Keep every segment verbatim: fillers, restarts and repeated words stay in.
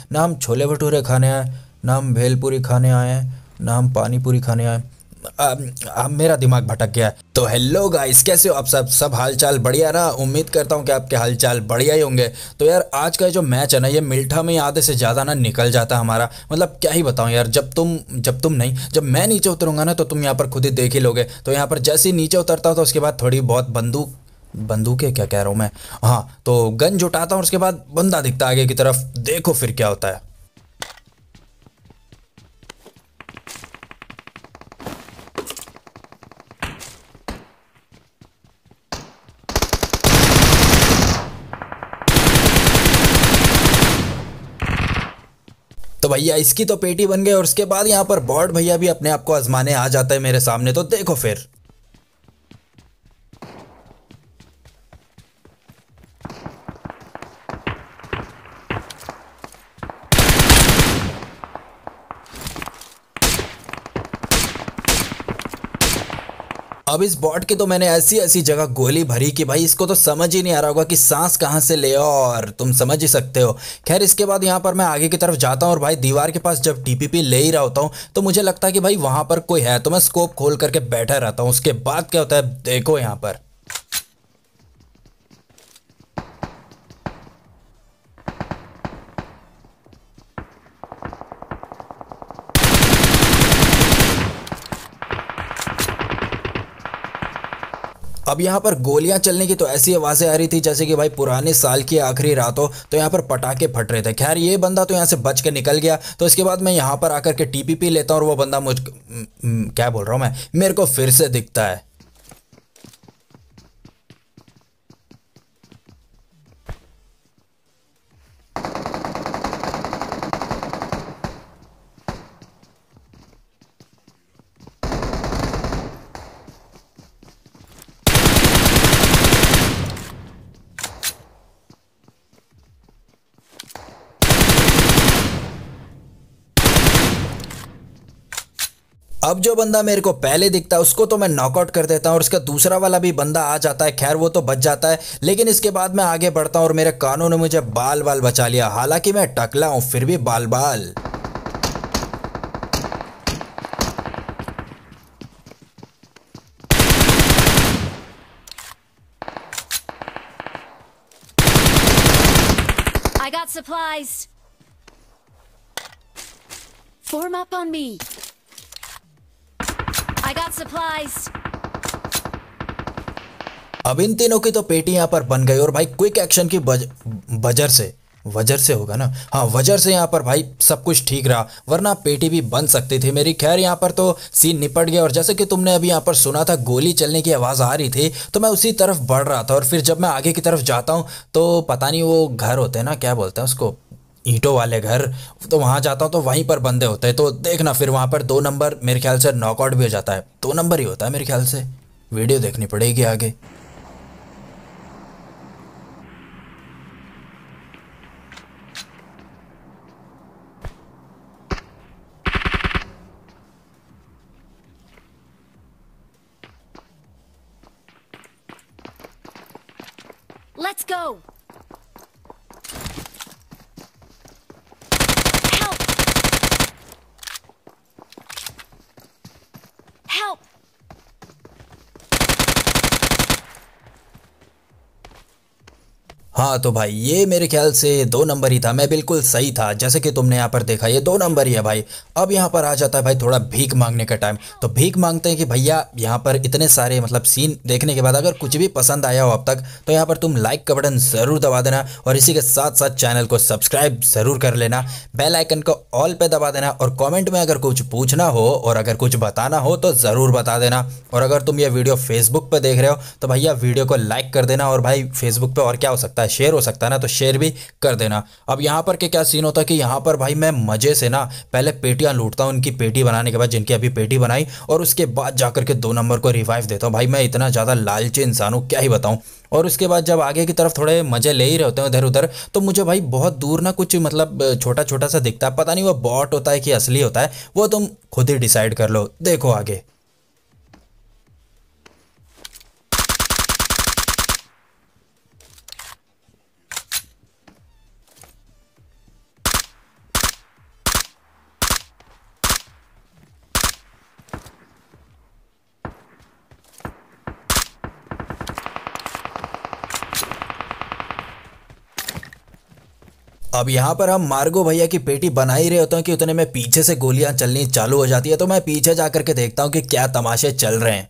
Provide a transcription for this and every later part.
ना हम छोले भटूरे खाने आए, ना हम भेलपूरी खाने आए हैं, ना हम पानी पूरी खाने आए। अब अब मेरा दिमाग भटक गया है। तो हेलो गाइस, कैसे हो आप सब सब हालचाल बढ़िया ना? उम्मीद करता हूँ कि आपके हालचाल बढ़िया ही होंगे। तो यार आज का जो मैच है ना, ये मिल्ठा में आधे से ज़्यादा ना निकल जाता है हमारा। मतलब क्या ही बताऊँ यार, जब तुम जब तुम नहीं जब मैं नीचे उतरूंगा ना, तो तुम यहाँ पर खुद ही देख ही लोगे। तो यहाँ पर जैसे ही नीचे उतरता हूँ तो उसके बाद थोड़ी बहुत बंदूक बंदूकें क्या कह रहा हूँ मैं, हाँ तो गन जुटाता हूँ। उसके बाद बंदा दिखता है आगे की तरफ, देखो फिर क्या होता है। तो भैया इसकी तो पेटी बन गई, और उसके बाद यहाँ पर बॉट भैया भी अपने आप को आजमाने आ जाता है मेरे सामने, तो देखो फिर। अब इस बॉट की तो मैंने ऐसी ऐसी जगह गोली भरी कि भाई इसको तो समझ ही नहीं आ रहा होगा कि सांस कहाँ से ले, और तुम समझ ही सकते हो। खैर इसके बाद यहाँ पर मैं आगे की तरफ जाता हूँ, और भाई दीवार के पास जब टीपीपी ले ही रहा होता हूँ तो मुझे लगता है कि भाई वहां पर कोई है, तो मैं स्कोप खोल करके बैठा रहता हूँ। उसके बाद क्या होता है देखो यहाँ पर। अब यहाँ पर गोलियां चलने की तो ऐसी आवाजें आ रही थी जैसे कि भाई पुराने साल की आखिरी रात हो, तो यहाँ पर पटाखे फट रहे थे। खैर ये बंदा तो यहाँ से बच के निकल गया। तो इसके बाद मैं यहाँ पर आकर के टीपीपी लेता हूँ, और वो बंदा मुझ म, म, क्या बोल रहा हूँ मैं, मेरे को फिर से दिखता है। अब जो बंदा मेरे को पहले दिखता है उसको तो मैं नॉकआउट कर देता हूँ, और उसका दूसरा वाला भी बंदा आ जाता है। खैर वो तो बच जाता है, लेकिन इसके बाद मैं आगे बढ़ता हूँ और मेरे कानों ने मुझे बाल बाल बचा लिया। हालांकि मैं टकला हूँ फिर भी बाल बाल। I got supplies. Form up on me. I got supplies. अब इन तीनों की तो पेटी यहाँ पर बन गई, और भाई क्विक एक्शन की बज, वजर से वजर से होगा ना, हाँ वजर से यहाँ पर भाई सब कुछ ठीक रहा, वरना पेटी भी बन सकती थी मेरी। खैर यहाँ पर तो सीन निपट गया, और जैसे कि तुमने अभी यहाँ पर सुना था गोली चलने की आवाज़ आ रही थी, तो मैं उसी तरफ बढ़ रहा था। और फिर जब मैं आगे की तरफ जाता हूँ तो पता नहीं वो घर होते हैं ना, क्या बोलते हैं उसको, ईंटों वाले घर, तो वहां जाता हूँ तो वहीं पर बंदे होते हैं। तो देखना फिर वहां पर दो नंबर मेरे ख्याल से नॉकआउट भी हो जाता है, दो नंबर ही होता है मेरे ख्याल से। वीडियो देखनी पड़ेगी आगे। Let's go. Help. Help. हाँ तो भाई ये मेरे ख्याल से दो नंबर ही था, मैं बिल्कुल सही था, जैसे कि तुमने यहाँ पर देखा ये दो नंबर ही है भाई। अब यहाँ पर आ जाता है भाई थोड़ा भीख मांगने का टाइम। तो भीख मांगते हैं कि भैया यहाँ पर इतने सारे मतलब सीन देखने के बाद अगर कुछ भी पसंद आया हो अब तक, तो यहाँ पर तुम लाइक का बटन ज़रूर दबा देना, और इसी के साथ साथ चैनल को सब्सक्राइब ज़रूर कर लेना, बेल आइकन को ऑल पे दबा देना, और कॉमेंट में अगर कुछ पूछना हो और अगर कुछ बताना हो तो ज़रूर बता देना। और अगर तुम ये वीडियो फेसबुक पर देख रहे हो तो भैया वीडियो को लाइक कर देना, और भाई फेसबुक पे और क्या हो सकता है, शेयर हो सकता है ना, तो शेयर भी कर देना। अब यहाँ पर के क्या सीन होता है कि यहाँ पर भाई मैं मजे से ना पहले पेटियां लूटता हूँ, उनकी पेटी बनाने के बाद, जिनकी अभी पेटी बनाई, और उसके बाद जाकर के दो नंबर को रिवाइव देता हूँ। भाई मैं इतना ज़्यादा लालची इंसान हूँ क्या ही बताऊँ। और उसके बाद जब आगे की तरफ थोड़े मजे ले ही रहे होते हैं इधर उधर, तो मुझे भाई बहुत दूर ना कुछ मतलब छोटा छोटा सा दिखता है, पता नहीं वो बॉट होता है कि असली होता है, वो तुम खुद ही डिसाइड कर लो, देखो आगे। अब यहाँ पर हम मार्गो भैया की पेटी बना ही रहे होते हैं कि उतने में पीछे से गोलियां चलनी चालू हो जाती है। तो मैं पीछे जाकर के देखता हूँ कि क्या तमाशे चल रहे हैं।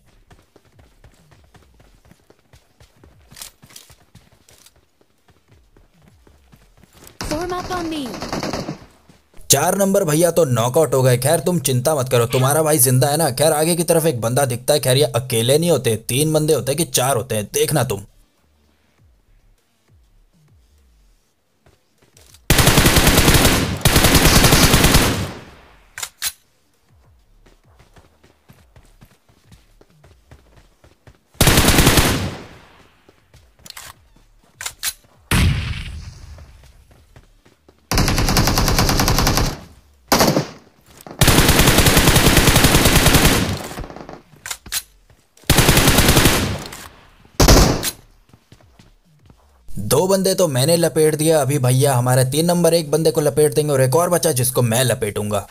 Form up on me. चार नंबर भैया तो नॉकआउट हो गए। खैर तुम चिंता मत करो, तुम्हारा भाई जिंदा है ना। खैर आगे की तरफ एक बंदा दिखता है। खैर ये अकेले नहीं होते, तीन बंदे होते हैं कि चार होते हैं, देखना तुम। दो बंदे तो मैंने लपेट दिया। अभी भैया हमारे तीन नंबर एक बंदे को लपेट देंगे और एक और बचा जिसको मैं लपेटूंगा।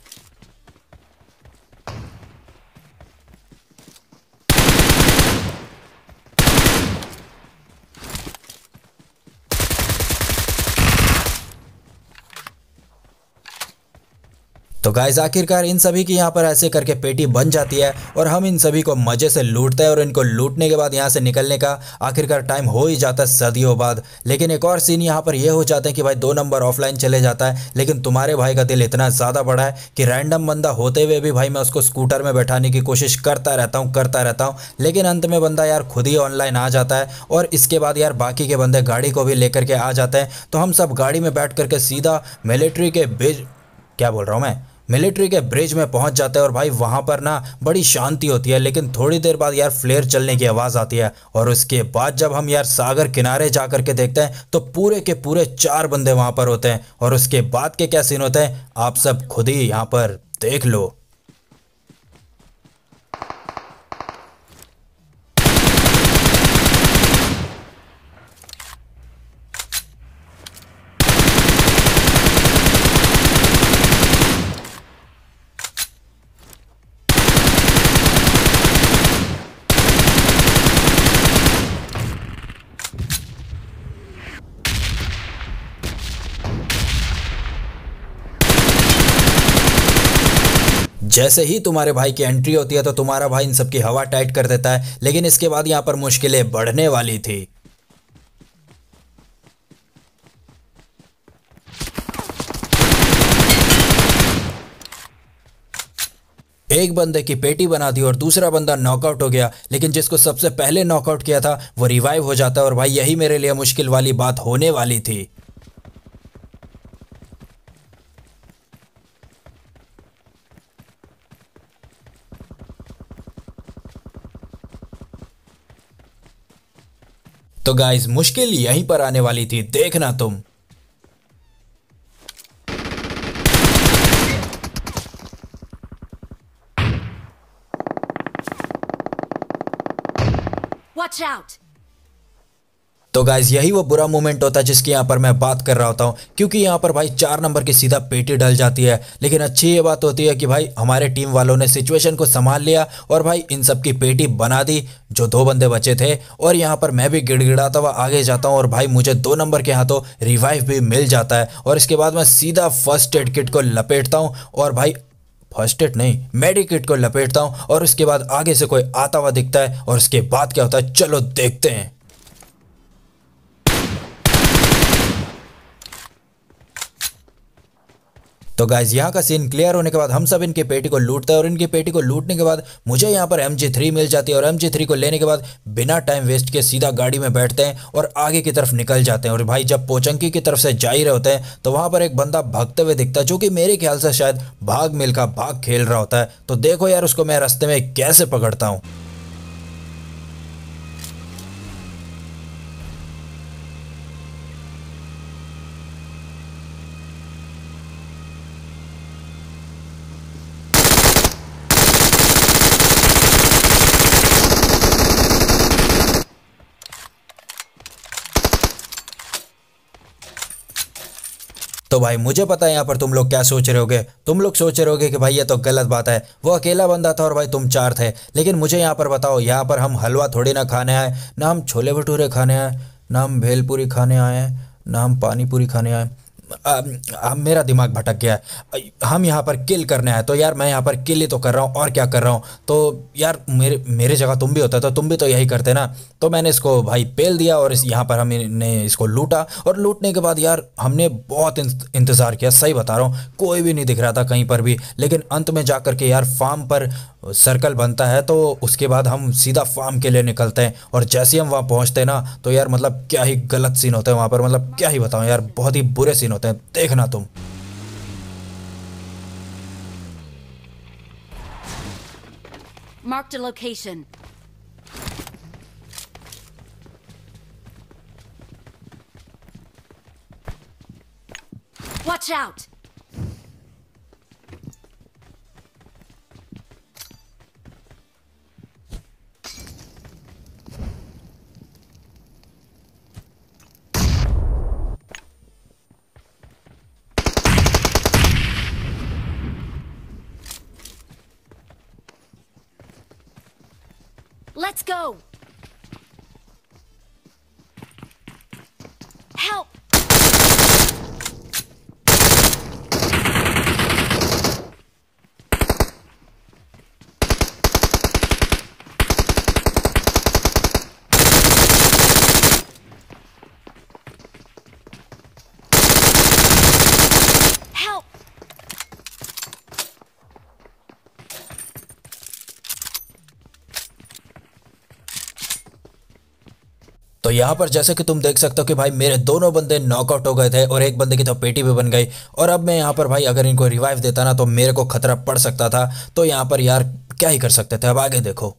तो गाइस आखिरकार इन सभी की यहाँ पर ऐसे करके पेटी बन जाती है और हम इन सभी को मजे से लूटते हैं और इनको लूटने के बाद यहाँ से निकलने का आखिरकार टाइम हो ही जाता है सदियों बाद। लेकिन एक और सीन यहाँ पर ये हो जाता है कि भाई दो नंबर ऑफलाइन चले जाता है। लेकिन तुम्हारे भाई का दिल इतना ज़्यादा बड़ा है कि रैंडम बंदा होते हुए भी भाई मैं उसको स्कूटर में बैठाने की कोशिश करता रहता हूँ करता रहता हूँ लेकिन अंत में बंदा यार खुद ही ऑनलाइन आ जाता है और इसके बाद यार बाकी के बंदे गाड़ी को भी लेकर के आ जाते हैं। तो हम सब गाड़ी में बैठ करके सीधा मिलिट्री के ब्रिज क्या बोल रहा हूँ मैं मिलिट्री के ब्रिज में पहुंच जाते हैं और भाई वहां पर ना बड़ी शांति होती है। लेकिन थोड़ी देर बाद यार फ्लेयर चलने की आवाज़ आती है और उसके बाद जब हम यार सागर किनारे जा कर के देखते हैं तो पूरे के पूरे चार बंदे वहां पर होते हैं। और उसके बाद के क्या सीन होते हैं आप सब खुद ही यहाँ पर देख लो। जैसे ही तुम्हारे भाई की एंट्री होती है तो तुम्हारा भाई इन सबकी हवा टाइट कर देता है। लेकिन इसके बाद यहाँ पर मुश्किलें बढ़ने वाली थी। एक बंदे की पेटी बना दी और दूसरा बंदा नॉकआउट हो गया। लेकिन जिसको सबसे पहले नॉकआउट किया था वो रिवाइव हो जाता है और भाई यही मेरे लिए मुश्किल वाली बात होने वाली थी। तो गाइस मुश्किल यहीं पर आने वाली थी, देखना तुम। Watch out! तो गाइज यही वो बुरा मोमेंट होता है जिसकी यहाँ पर मैं बात कर रहा होता हूँ क्योंकि यहाँ पर भाई चार नंबर की सीधा पेटी डल जाती है। लेकिन अच्छी ये बात होती है कि भाई हमारे टीम वालों ने सिचुएशन को संभाल लिया और भाई इन सब की पेटी बना दी जो दो बंदे बचे थे। और यहाँ पर मैं भी गिड़गिड़ाता हुआ आगे जाता हूँ और भाई मुझे दो नंबर के हाथों रिवाइव भी मिल जाता है। और इसके बाद मैं सीधा फर्स्ट एड किट को लपेटता हूँ और भाई फर्स्ट एड नहीं मेडिकिट को लपेटता हूँ और उसके बाद आगे से कोई आता हुआ दिखता है और उसके बाद क्या होता है चलो देखते हैं। तो गाइज यहाँ का सीन क्लियर होने के बाद हम सब इनकी पेटी को लूटते हैं और इनकी पेटी को लूटने के बाद मुझे यहाँ पर एम जी थ्री मिल जाती है और एम जी थ्री को लेने के बाद बिना टाइम वेस्ट के सीधा गाड़ी में बैठते हैं और आगे की तरफ निकल जाते हैं। और भाई जब पोचंकी की तरफ से जा ही रहे होते हैं तो वहाँ पर एक बंदा भागते हुए दिखता है जो कि मेरे ख्याल से शायद भाग मिल्खा भाग खेल रहा होता है। तो देखो यार उसको मैं रास्ते में कैसे पकड़ता हूँ। तो भाई मुझे पता है यहाँ पर तुम लोग क्या सोच रहे होगे। तुम लोग सोच रहे होगे कि भाई ये तो गलत बात है, वो अकेला बंदा था और भाई तुम चार थे। लेकिन मुझे यहाँ पर बताओ, यहाँ पर हम हलवा थोड़ी ना खाने आए, ना हम छोले भटूरे खाने आए, ना हम भेलपूरी खाने आए हैं, ना हम पानी पूरी खाने आए। आ, आ, मेरा दिमाग भटक गया है। हम यहाँ पर किल करने आए तो यार मैं यहाँ पर किल ही तो कर रहा हूँ और क्या कर रहा हूँ। तो यार मेरे मेरे जगह तुम भी होता तो तुम भी तो यही करते ना। तो मैंने इसको भाई पेल दिया और इस यहाँ पर हमने इसको लूटा और लूटने के बाद यार हमने बहुत इंत- इंतज़ार किया, सही बता रहा हूँ, कोई भी नहीं दिख रहा था कहीं पर भी। लेकिन अंत में जा कर के यार फार्म पर सर्कल बनता है तो उसके बाद हम सीधा फार्म के लिए निकलते हैं। और जैसे ही हम वहाँ पहुँचते हैं ना तो यार मतलब क्या ही गलत सीन होते हैं वहाँ पर, मतलब क्या ही बताऊँ यार, बहुत ही बुरे सीन होते हैं, देखना तुम। Marked a location. Watch out! Let's go! Help! Help! तो यहाँ पर जैसे कि तुम देख सकते हो कि भाई मेरे दोनों बंदे नॉकआउट हो गए थे और एक बंदे की तो पेटी भी बन गई। और अब मैं यहाँ पर भाई अगर इनको रिवाइव देता ना तो मेरे को खतरा पड़ सकता था। तो यहाँ पर यार क्या ही कर सकते थे, अब आगे देखो।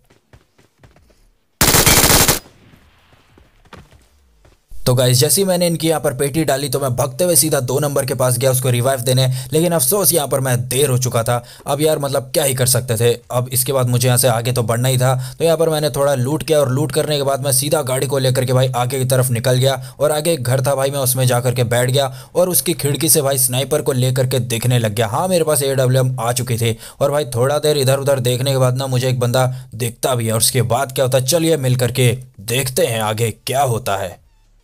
तो गाइस जैसे ही मैंने इनकी यहाँ पर पेटी डाली तो मैं भागते हुए सीधा दो नंबर के पास गया उसको रिवाइव देने। लेकिन अफसोस यहाँ पर मैं देर हो चुका था। अब यार मतलब क्या ही कर सकते थे, अब इसके बाद मुझे यहाँ से आगे तो बढ़ना ही था। तो यहाँ पर मैंने थोड़ा लूट किया और लूट करने के बाद मैं सीधा गाड़ी को लेकर के भाई आगे की तरफ निकल गया। और आगे एक घर था भाई, मैं उसमें जा करके बैठ गया और उसकी खिड़की से भाई स्नाइपर को लेकर के देखने लग गया। हाँ मेरे पास ए डब्ल्यू एम आ चुकी थी। और भाई थोड़ा देर इधर उधर देखने के बाद ना मुझे एक बंदा दिखता भी है और उसके बाद क्या होता है चलिए मिल करके देखते हैं आगे क्या होता है।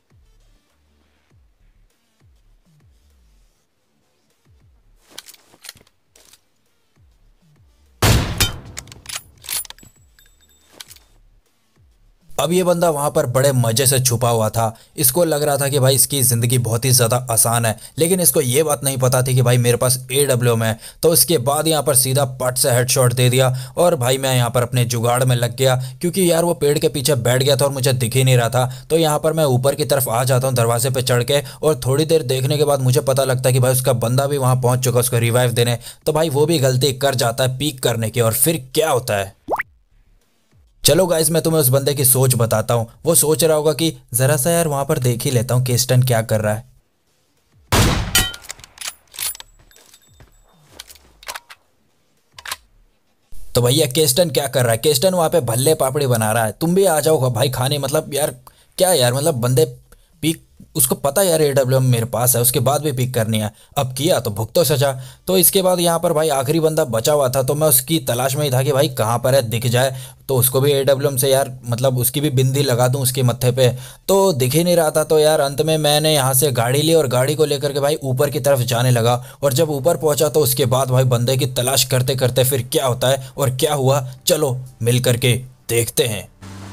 अब ये बंदा वहां पर बड़े मजे से छुपा हुआ था। इसको लग रहा था कि भाई इसकी ज़िंदगी बहुत ही ज़्यादा आसान है, लेकिन इसको ये बात नहीं पता थी कि भाई मेरे पास ए डब्ल्यू एम है। तो इसके बाद यहाँ पर सीधा पट से हेडशॉट दे दिया और भाई मैं यहाँ पर अपने जुगाड़ में लग गया, क्योंकि यार वो पेड़ के पीछे बैठ गया था और मुझे दिख ही नहीं रहा था। तो यहाँ पर मैं ऊपर की तरफ आ जाता हूँ दरवाजे पर चढ़ के और थोड़ी देर देखने के बाद मुझे पता लगता है कि भाई उसका बंदा भी वहाँ पहुँच चुका उसको रिवाइव देने। तो भाई वो भी गलती कर जाता है पीक करने की, और फिर क्या होता है चलो गाइस मैं तुम्हें उस बंदे की सोच बताता हूँ। वो सोच रहा होगा कि जरा सा यार वहां पर देख ही लेता हूँ केस्टन क्या कर रहा है। तो भैया केस्टन क्या कर रहा है, केस्टन वहां पे भल्ले पापड़ी बना रहा है। तुम भी आ जाओ भाई खाने, मतलब यार क्या यार, मतलब बंदे पीक, उसको पता यार ए डब्ल्यू एम मेरे पास है, उसके बाद भी पिक करनी है। अब किया तो भुगतो सजा। तो इसके बाद यहाँ पर भाई आखिरी बंदा बचा हुआ था तो मैं उसकी तलाश में ही था कि भाई कहाँ पर है, दिख जाए तो उसको भी ए डब्ल्यू एम से यार मतलब उसकी भी बिंदी लगा दूं उसके मत्थे पे। तो दिख ही नहीं रहा था। तो यार अंत में मैंने यहाँ से गाड़ी ली और गाड़ी को लेकर के भाई ऊपर की तरफ जाने लगा। और जब ऊपर पहुंचा तो उसके बाद भाई बंदे की तलाश करते करते फिर क्या होता है और क्या हुआ चलो मिल करके देखते हैं।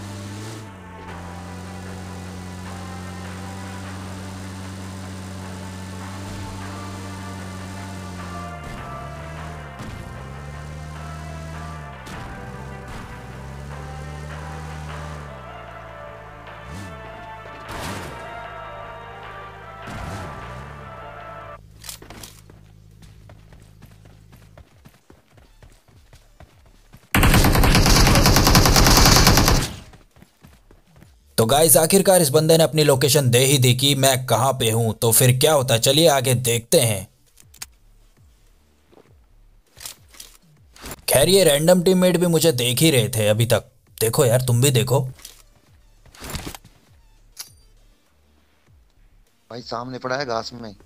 तो गाइस आखिरकार इस बंदे ने अपनी लोकेशन दे ही दी कि मैं कहां पे हूं। तो फिर क्या होता है चलिए आगे देखते हैं। खैर ये रैंडम टीममेट भी मुझे देख ही रहे थे अभी तक। देखो यार तुम भी देखो। भाई सामने पड़ा है घास में।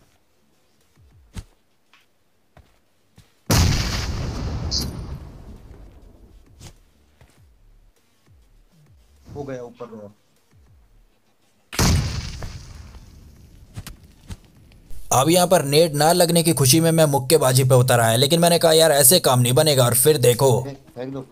हो गया ऊपर गया। अब यहाँ पर नेट ना लगने की खुशी में मैं मुक्केबाजी पे उतर आया, लेकिन मैंने कहा यार ऐसे काम नहीं बनेगा, और फिर देखो ए, फेंक दो।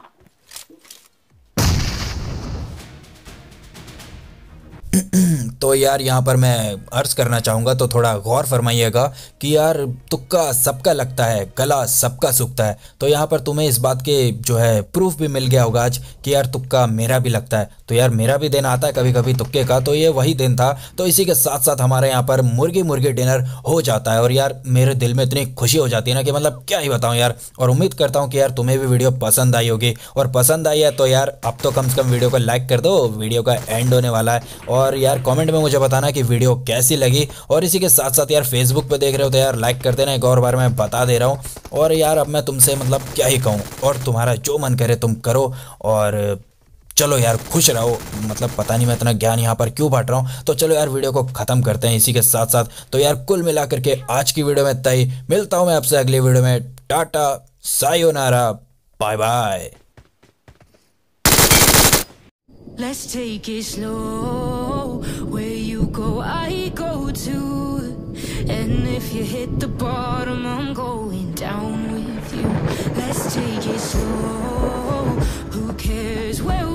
तो यार यहाँ पर मैं अर्ज करना चाहूँगा, तो थोड़ा गौर फरमाइएगा कि यार तुक्का सबका लगता है, गला सबका सूखता है। तो यहाँ पर तुम्हें इस बात के जो है प्रूफ भी मिल गया होगा आज कि यार तुक्का मेरा भी लगता है। तो यार मेरा भी दिन आता है कभी कभी तुक्के का, तो ये वही दिन था। तो इसी के साथ साथ हमारे यहाँ पर मुर्गी मुर्गी डिनर हो जाता है, और यार मेरे दिल में इतनी खुशी हो जाती है ना कि मतलब क्या ही बताऊँ यार। और उम्मीद करता हूँ कि यार तुम्हें भी वीडियो पसंद आई होगी, और पसंद आई है तो यार अब तो कम से कम वीडियो को लाइक कर दो, वीडियो का एंड होने वाला है। और यार कमेंट में मुझे बताना कि वीडियो कैसी लगी। और इसी के साथ साथ यार फेसबुक पे देख रहे हो तो यार लाइक कर देना, एक और बार मैं बता दे रहा हूँ। और यार अब मैं तुमसे मतलब क्या ही कहूँ, और तुम्हारा जो मन करे तुम करो, और चलो यार खुश रहो। मतलब पता नहीं मैं इतना ज्ञान यहाँ पर क्यों बांट रहा हूँ। तो चलो यार वीडियो को ख़त्म करते हैं इसी के साथ साथ। तो यार कुल मिला करके आज की वीडियो में इतना ही। मिलता हूँ मैं आपसे अगली वीडियो में। टाटा, सायोनारा, bye bye. Let's take it slow. Where you go, I go too. And if you hit the bottom, I'm going down with you. Let's take it slow. Who cares where